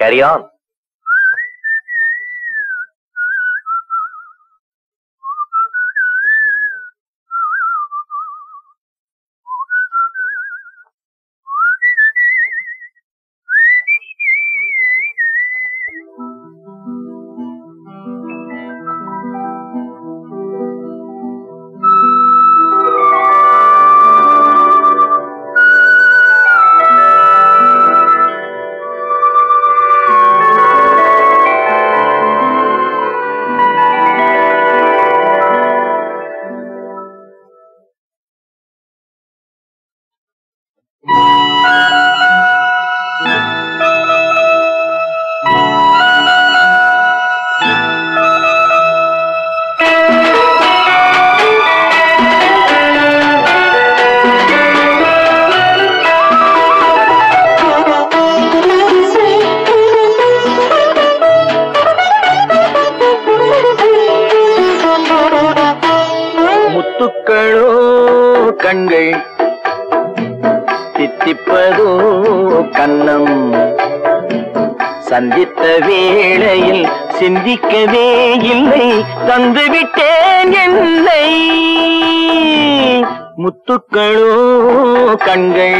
Carry on. கண்கள் தித்திப்பதோ கண்ணம் சந்தித்த வேளையில் சிந்திக்கவே இல்லை தந்துவிட்டேன் என்னை முத்துக்களோ கண்கள்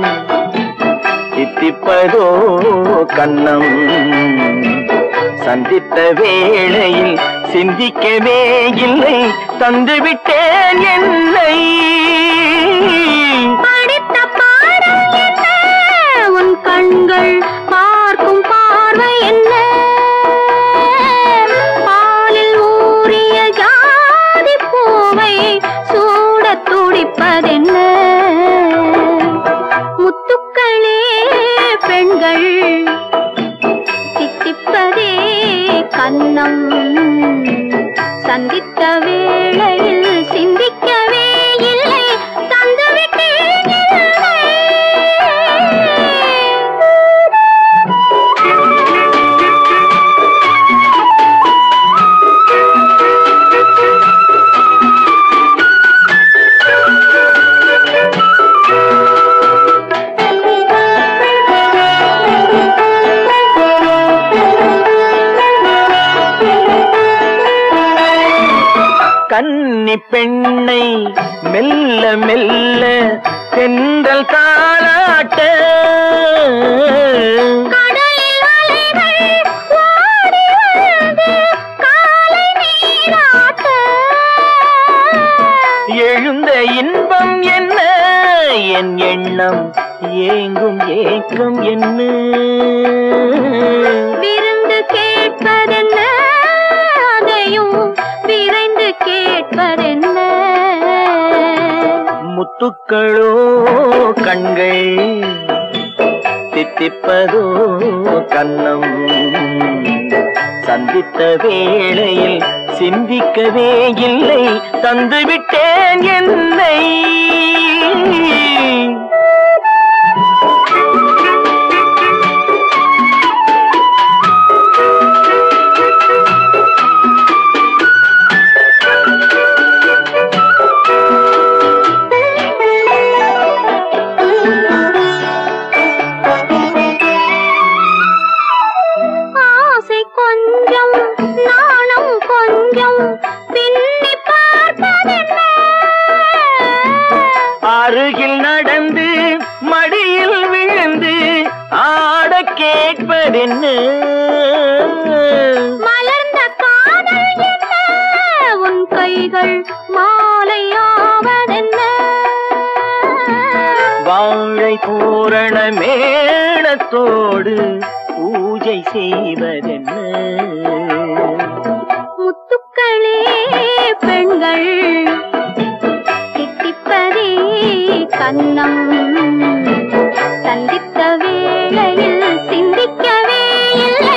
தித்திப்பதோ கண்ணம் சந்தித்த வேளையில் சிந்திக்கவே இல்லை தந்துவிட்டேன் என்னை படித்த பாடம் என்ன உன் கண்கள் பார்க்கும் பார்வை என்ன பாலில் ஊறிய ஜாதி பூவை சூட துடிப்பதென்ன முத்துக்களே பெண்கள் தித்திப்பதே கண்ணம் சந்தித்த வேளையில் சிந்திக்கவே இல்லை தந்துவிட்டேன் என்னை கன்னி பெண்ணை மெல்ல மெல்ல தென்றல் தாளாட்ட கடலில் அலைகள் ஓடி வந்து காலை நீராட்ட எழுந்த இன்பம் என்ன என் எண்ணம் ஏங்கும் ஏக்கம் என்ன விருந்து கேட்பதென்ன அதையும் விரைந்து கேட்பதென்ன முத்துக்களோ கண்கள் தித்திப்பதோ கண்ணம் சந்தித்த வேளையில் சிந்திக்கவே இல்லை தந்துவிட்டேன் என்னை அருகில் நடந்து மடியில் விழுந்து ஆட கேட்பதென்ன மலர்ந்த காதல் என்ன உன் கைகள் மாலையாவதென்ன வாழை தோரண மேளத்தோடு பூஜை செய்வதென்ன முத்துக்களே பெண்கள் தித்திப்பதே கண்ணம் சந்தித்த வேளையில் சிந்திக்கவே இல்லை